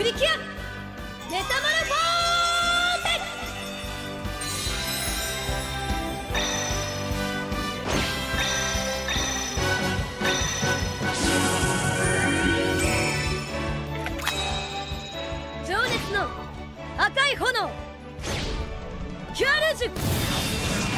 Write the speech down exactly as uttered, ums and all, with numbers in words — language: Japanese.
リキュアメタモルフォーゼ情熱の赤い炎キュアルージュ